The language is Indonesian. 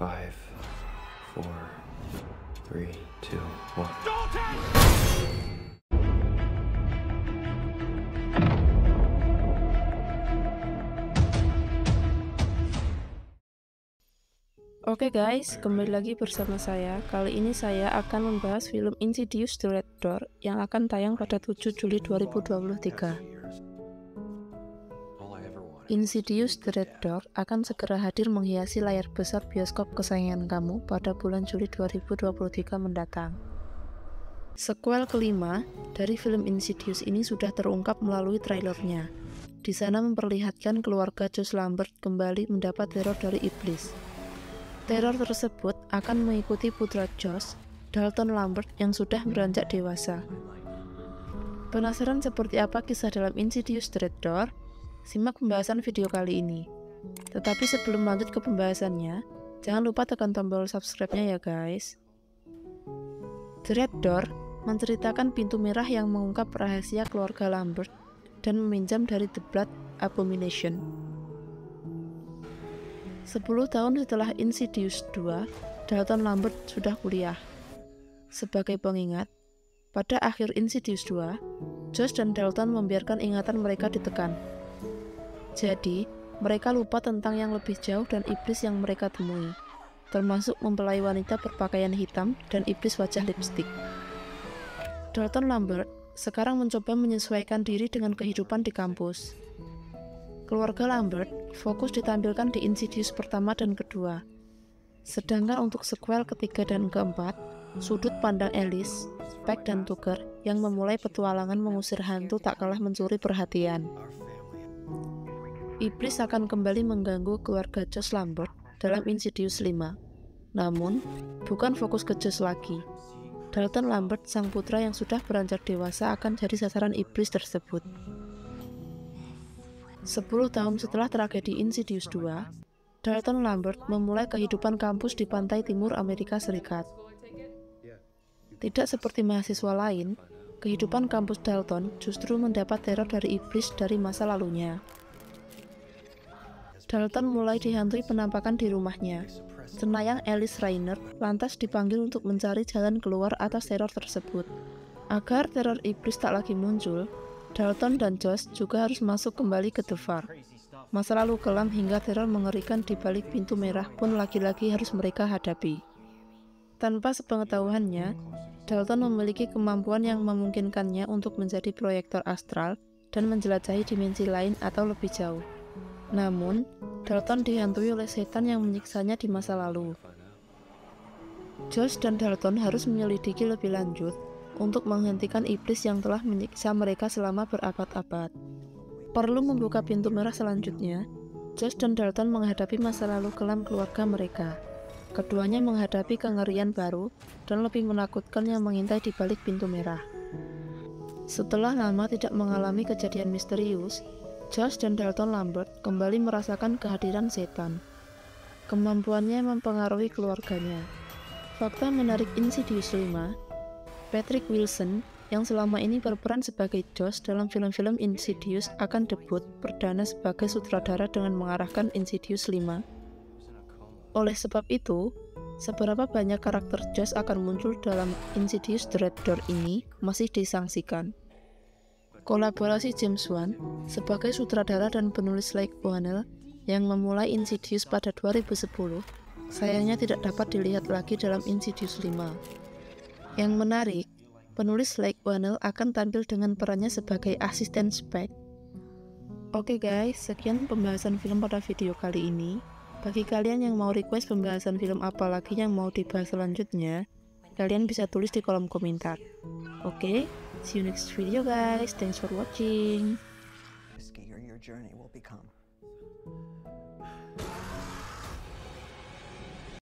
5, 4, 3, 2, 1. Oke guys, kembali lagi bersama saya. Kali ini saya akan membahas film Insidious The Red Door yang akan tayang pada 7 Juli 2023. Insidious The Red Door akan segera hadir menghiasi layar besar bioskop kesayangan kamu pada bulan Juli 2023 mendatang. Sequel kelima dari film Insidious ini sudah terungkap melalui trailernya. Di sana memperlihatkan keluarga Josh Lambert kembali mendapat teror dari iblis. Teror tersebut akan mengikuti putra Josh, Dalton Lambert yang sudah beranjak dewasa. Penasaran seperti apa kisah dalam Insidious The Red Door? Simak pembahasan video kali ini. Tetapi sebelum lanjut ke pembahasannya, jangan lupa tekan tombol subscribe-nya ya guys. The Red Door menceritakan pintu merah yang mengungkap rahasia keluarga Lambert dan meminjam dari The Blood Abomination. 10 tahun setelah Insidious 2, Dalton Lambert sudah kuliah. Sebagai pengingat, pada akhir Insidious 2, Josh dan Dalton membiarkan ingatan mereka ditekan. Jadi, mereka lupa tentang yang lebih jauh dan iblis yang mereka temui, termasuk mempelai wanita berpakaian hitam dan iblis wajah lipstik. Dalton Lambert sekarang mencoba menyesuaikan diri dengan kehidupan di kampus. Keluarga Lambert fokus ditampilkan di Insidious pertama dan kedua. Sedangkan untuk sequel ketiga dan keempat, sudut pandang Alice, Spike, dan Tucker yang memulai petualangan mengusir hantu tak kalah mencuri perhatian. Iblis akan kembali mengganggu keluarga Josh Lambert dalam Insidious 5. Namun, bukan fokus ke Josh lagi. Dalton Lambert, sang putra yang sudah beranjak dewasa, akan jadi sasaran iblis tersebut. 10 tahun setelah tragedi Insidious 2, Dalton Lambert memulai kehidupan kampus di pantai timur Amerika Serikat. Tidak seperti mahasiswa lain, kehidupan kampus Dalton justru mendapat teror dari iblis dari masa lalunya. Dalton mulai dihantui penampakan di rumahnya. Cenayang Alice Rainer lantas dipanggil untuk mencari jalan keluar atas teror tersebut. Agar teror iblis tak lagi muncul, Dalton dan Josh juga harus masuk kembali ke The Far. Masa lalu kelam hingga teror mengerikan di balik pintu merah pun lagi-lagi harus mereka hadapi. Tanpa sepengetahuannya, Dalton memiliki kemampuan yang memungkinkannya untuk menjadi proyektor astral dan menjelajahi dimensi lain atau lebih jauh. Namun, Dalton dihantui oleh setan yang menyiksanya di masa lalu. Josh dan Dalton harus menyelidiki lebih lanjut untuk menghentikan iblis yang telah menyiksa mereka selama berabad-abad. Perlu membuka pintu merah selanjutnya, Josh dan Dalton menghadapi masa lalu kelam keluarga mereka. Keduanya menghadapi kengerian baru dan lebih menakutkan yang mengintai di balik pintu merah. Setelah lama tidak mengalami kejadian misterius, Josh dan Dalton Lambert kembali merasakan kehadiran setan. Kemampuannya mempengaruhi keluarganya. Fakta menarik Insidious 5, Patrick Wilson, yang selama ini berperan sebagai Josh dalam film-film Insidious, akan debut perdana sebagai sutradara dengan mengarahkan Insidious 5. Oleh sebab itu, seberapa banyak karakter Josh akan muncul dalam Insidious The Red Door ini masih disangsikan. Kolaborasi James Wan sebagai sutradara dan penulis Lake Whannell yang memulai Insidious pada 2010, sayangnya tidak dapat dilihat lagi dalam Insidious 5. Yang menarik, penulis Lake Whannell akan tampil dengan perannya sebagai asisten Spike. Oke guys, sekian pembahasan film pada video kali ini. Bagi kalian yang mau request pembahasan film apa lagi yang mau dibahas selanjutnya, kalian bisa tulis di kolom komentar. Oke, see you next video guys. Thanks for watching.